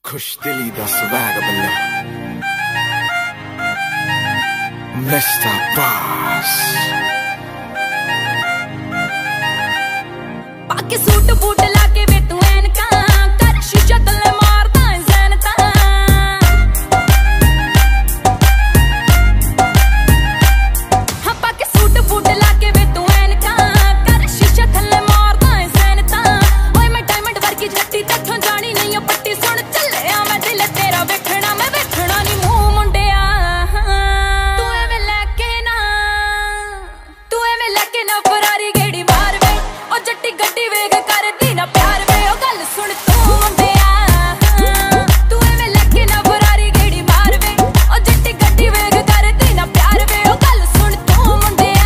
खुश दिली दा स्वैग बल्ले मिस्टर बॉस पाके सूट बूट लाके वे तू ऐनका कर शीशा तले मारदा है ज़ैनता हाँ पाके सूट बूट लाके वे तू ऐनका कर शीशा तले मारदा है ज़ैनता ओए मैं डायमंड वर्गी जट्टी तथों जानी नहीं ओ पट्टी सुन चले आ मैं दिल तेरा वेखना मैं वेखना नहीं मुंह मुंडिया तू एवें लेके ना फरारी गेड़ी मार वे ओ जट्टी गड्डी वेग कर दी ना प्यार वे ओ गल सुन तू मुंडिया तू एवें लेके ना फरारी गेड़ी मार वे ओ जट्टी गड्डी वेग कर दी ना प्यार वे ओ गल सुन तू मुंडिया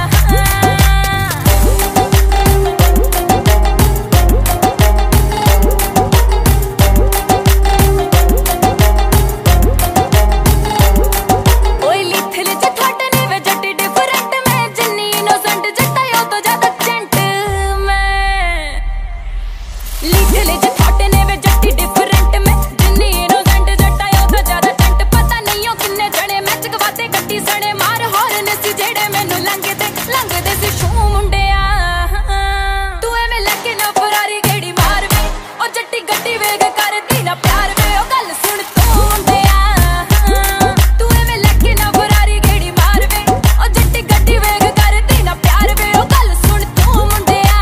ओए लिथल च थोटने वे जट्टी डिफरेंट में जिन्नी इनोसेंट जट्टा यो तो ज्यादा जेंट में लिथल च थोटने वे जट्टी डिफरेंट में जिन्नी इनोसेंट जट्टा यो तो ज्यादा जेंट पता नहीं हो किन्ने जने मैच गवाते गड्डी सड़े मार हॉर्न सी जेड़े मैनू लंघदे सी शू मुंडिया तू एवें लेके ना फरारी गेड़ी मार वे ओ जट्टी गड्डी वेग कर दी ना प्यार वे ओ गल सुन तू मुंडिया तू एवें लेके ना फरारी गेड़ी मार वे ओ जट्टी गड्डी वेग कर दी ना प्यार वे ओ गल सुन तू मुंडिया।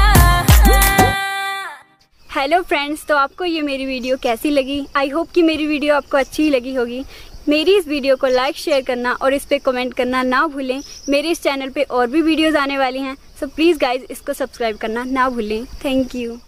हेलो फ्रेंड्स, तो आपको ये मेरी वीडियो कैसी लगी? आई होप कि मेरी वीडियो आपको अच्छी लगी होगी। मेरी इस वीडियो को लाइक शेयर करना और इस पे कमेंट करना ना भूलें। मेरे इस चैनल पे और भी वीडियोस आने वाली हैं, सो प्लीज़ गाइज इसको सब्सक्राइब करना ना भूलें। Thank you.